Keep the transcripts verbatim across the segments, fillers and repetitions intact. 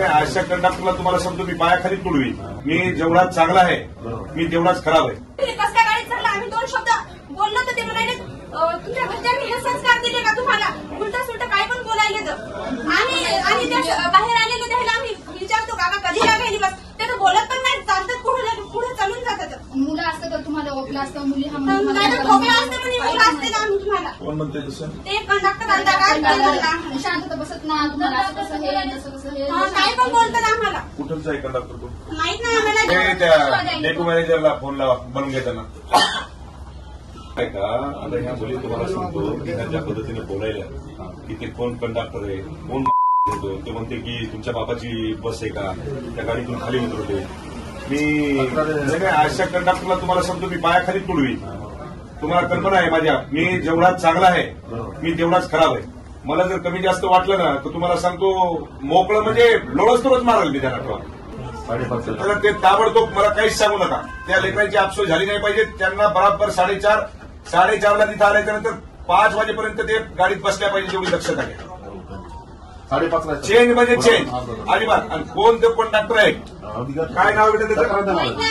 अशा कंडक्टरला तुम्हाला सांगतो मी पायाखाली तुडवी. मी जेवढा चांगला आहे मी तेवढाच खराब आहे. कसं काय गाडीत चढला? आम्ही दोन शब्द बोललो तर ते म्हणाले तुमच्या घरच्यांनी हे संस्कार दिले का तुम्हाला? उलट सुलट काय पण बोलायले तर आणि आणि त्या बाहेर आलेले त्याला आम्ही विचारतो काका कधी लागायली बस ते तर बोलत पण नाही, चालतात पुढे पुढे चालून जातात. मुलं असतं तर तुम्हाला ओपला असतं, मुली हा खोकला असते म्हणजे मुलं असते ना आम्ही तुम्हाला कोण म्हणते तसं? ते कंडक्टर आणता काय शांत बसत ना तुम्हाला असं कसं हे तसं कसं हे काय पण बोलतात आम्हाला. कुठंच आहे कंडक्टर तो? माहित नाही आम्हाला. त्या डेपो मॅनेजरला फोन लावा बनवून घेताना काय का. आता ह्या मुली तुम्हाला सांगतो की ह्या ज्या पद्धतीने बोलायला की ते कोण कंडक्टर आहे कोण देतो. ते म्हणते की तुमच्या बापाची बस आहे का, त्या गाडीतून खाली उतरवते. मी अशा कंडक्टरला तुम्हाला सांगतो मी पायाखाली तुडवी. तुम्हाला कल्पना आहे माझ्या मी जेवढा चांगला आहे मी तेवढाच खराब आहे. मला जर कमी जास्त वाटलं ना तर तुम्हाला सांगतो मोकळं म्हणजे लोळच तोच मारेल मी त्याला. तर ते ताबडतोब मला काहीच सांगू नका. त्या लेकरांची आपसोस झाली नाही पाहिजे. त्यांना बराबर साडेचार साडेचारला तिथं आल्याच्या नंतर पाच वाजेपर्यंत ते गाडीत बसल्या पाहिजे तेवढी दक्षता घ्या. साडेपाचला चेंज म्हणजे चेंज अजिबात. आणि कोण ते कंडक्टर आहे काय नाव भेटत त्याचं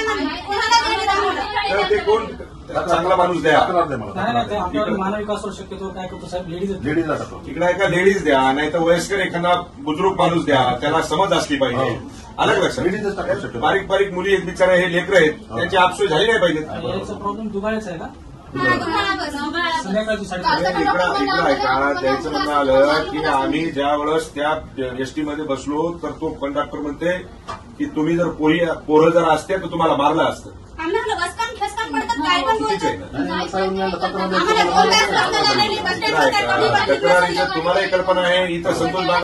तर ते कोण चांगला माणूस द्या. मानव विकासावर शक्यतो काय करतो साहेब लेडीज लेडीज इकडे एका लेडीज द्या नाही तर वयस्कर एखादा बुजुर्ग माणूस द्या. त्याला समज असली पाहिजे. अलग लक्षात बारीक बारीक मुली एक बिचारा हे लेकरं आहेत त्यांची आपसोस झाली नाही पाहिजे. याचा प्रॉब्लेम दुबाळाचा आहे का? संध्याकाळची इकडं इकडं ऐका त्याचं म्हणणं आलं की आम्ही ज्या वेळेस त्या एसटीमध्ये बसलो तर तो कंडक्टर म्हणते की तुम्ही जर पोरी पोरं जर असते तर तुम्हाला मारलं असतं. आम्हाला बसकान खेसकान पडतात काय पण बोलतात. तुम्हाला ही कल्पना आहे इथं संतोष